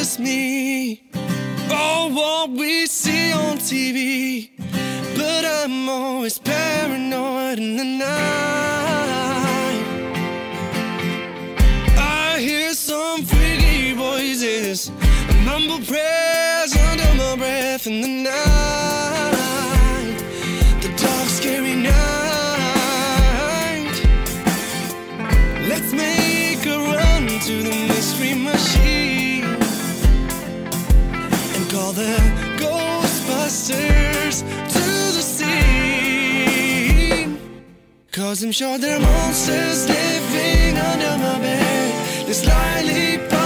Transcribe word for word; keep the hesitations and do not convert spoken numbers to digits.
just me, or what we see on T V. But I'm always paranoid in the night. I hear some freaky voices, mumble prayers under my breath in the night. The dark, scary night. Let's make a run to the mystery machine and call the Ghostbusters to the scene. Cause I'm sure there are monsters living under my bed. They slyly